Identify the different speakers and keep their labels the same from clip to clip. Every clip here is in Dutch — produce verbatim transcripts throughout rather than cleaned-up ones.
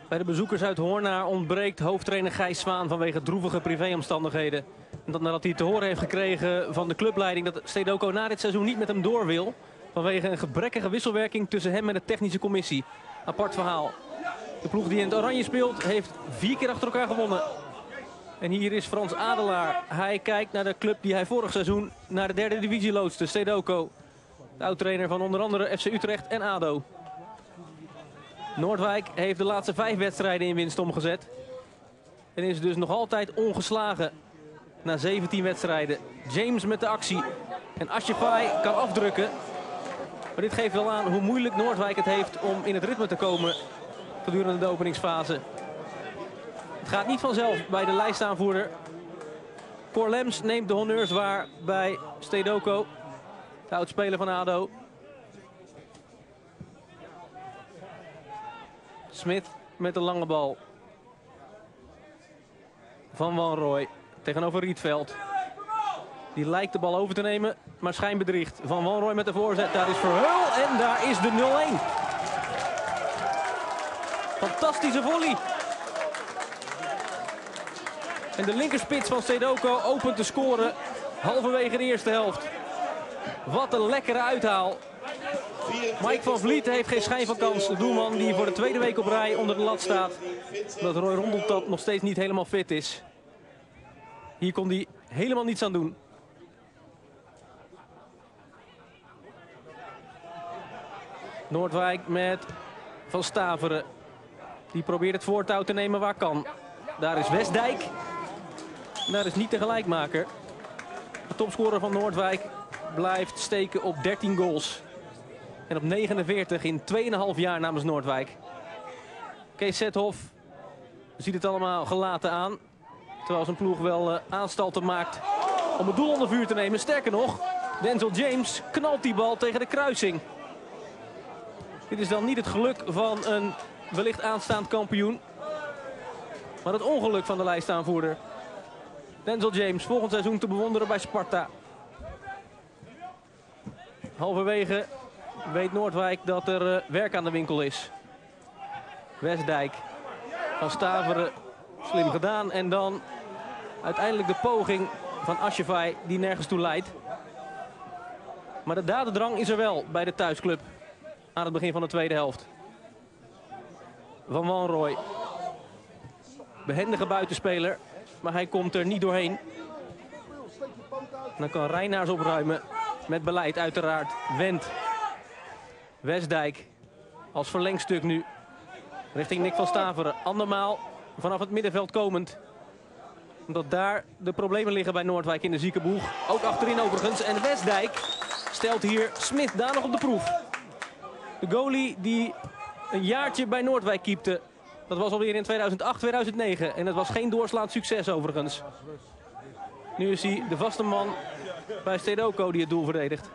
Speaker 1: Bij de bezoekers uit Hoornaar ontbreekt hoofdtrainer Gijs Zwaan vanwege droevige privéomstandigheden. En dat nadat hij te horen heeft gekregen van de clubleiding dat Stedoco na dit seizoen niet met hem door wil. Vanwege een gebrekkige wisselwerking tussen hem en de technische commissie. Apart verhaal. De ploeg die in het oranje speelt heeft vier keer achter elkaar gewonnen. En hier is Frans Adelaar. Hij kijkt naar de club die hij vorig seizoen naar de derde divisie loodste, Stedoco. De oud-trainer van onder andere F C Utrecht en ADO. Noordwijk heeft de laatste vijf wedstrijden in winst omgezet. En is dus nog altijd ongeslagen na zeventien wedstrijden. James met de actie. En Ashafai kan afdrukken. Maar dit geeft wel aan hoe moeilijk Noordwijk het heeft om in het ritme te komen gedurende de openingsfase. Het gaat niet vanzelf bij de lijstaanvoerder. Cor Lems neemt de honneurs waar bij Stedoco. De oudspeler van ADO. Smit met de lange bal. Van Wanrooy tegenover Rietveld. Die lijkt de bal over te nemen, maar schijnbedriegt. Van Wanrooy met de voorzet. Daar is Verheul en daar is de nul-een. Fantastische volley. En de linkerspits van Stedoco opent de score halverwege de eerste helft. Wat een lekkere uithaal. Mike van Vliet heeft geen schijn van kans. De doelman die voor de tweede week op rij onder de lat staat. Omdat Roy Rondeltap nog steeds niet helemaal fit is. Hier kon hij helemaal niets aan doen. Noordwijk met Van Staveren. Die probeert het voortouw te nemen waar kan. Daar is Westdijk. Daar is niet de gelijkmaker. De topscorer van Noordwijk blijft steken op dertien goals. En op negenenveertig in twee komma vijf jaar namens Noordwijk. Kees Zethoff ziet het allemaal gelaten aan. Terwijl zijn ploeg wel uh, aanstalten maakt om het doel onder vuur te nemen. Sterker nog, Denzel James knalt die bal tegen de kruising. Dit is dan niet het geluk van een wellicht aanstaand kampioen. Maar het ongeluk van de lijstaanvoerder. Denzel James volgend seizoen te bewonderen bij Sparta. Halverwege weet Noordwijk dat er uh, werk aan de winkel is. Westdijk. Van Staveren. Slim gedaan. En dan uiteindelijk de poging van Ashafai die nergens toe leidt. Maar de dadendrang is er wel bij de thuisclub. Aan het begin van de tweede helft. Van Wanrooy. Behendige buitenspeler. Maar hij komt er niet doorheen. Dan kan Reinaars opruimen. Met beleid uiteraard. Wendt. Westdijk. Als verlengstuk nu. Richting Nick van Staveren. Andermaal vanaf het middenveld komend. Omdat daar de problemen liggen bij Noordwijk in de ziekenboeg. Ook achterin overigens. En Westdijk stelt hier Smit daar nog op de proef. De goalie die een jaartje bij Noordwijk keepte. Dat was alweer in tweeduizend acht, tweeduizend negen. En het was geen doorslaand succes overigens. Nu is hij de vaste man bij Stedoco die het doel verdedigt.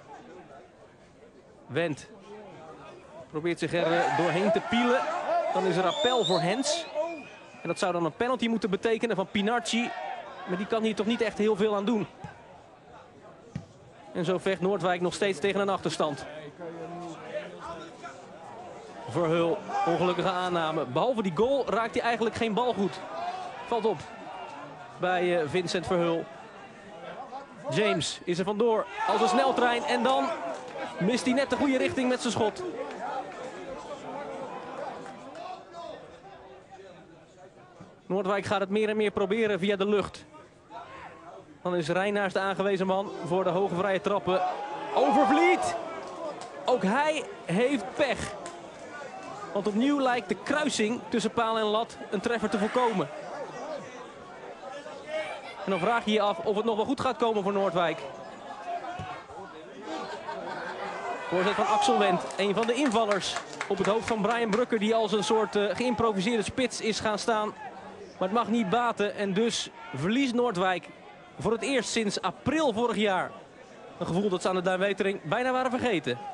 Speaker 1: Wendt. Probeert zich er uh, doorheen te pielen. Dan is er appel voor Hens. En dat zou dan een penalty moeten betekenen van Pinarci. Maar die kan hier toch niet echt heel veel aan doen. En zo vecht Noordwijk nog steeds tegen een achterstand. Verheul, ongelukkige aanname. Behalve die goal raakt hij eigenlijk geen bal goed. Valt op bij uh, Vincent Verheul. James is er vandoor als een sneltrein. En dan mist hij net de goede richting met zijn schot. Noordwijk gaat het meer en meer proberen via de lucht. Dan is Reinaars de aangewezen man voor de hoge vrije trappen. Overvliet! Ook hij heeft pech. Want opnieuw lijkt de kruising tussen paal en lat een treffer te voorkomen. En dan vraag je je af of het nog wel goed gaat komen voor Noordwijk. Voorzet van Axel Wendt, een van de invallers op het hoofd van Brian Brucker, die als een soort uh, geïmproviseerde spits is gaan staan. Maar het mag niet baten en dus verliest Noordwijk voor het eerst sinds april vorig jaar. Een gevoel dat ze aan de Duinwetering bijna waren vergeten.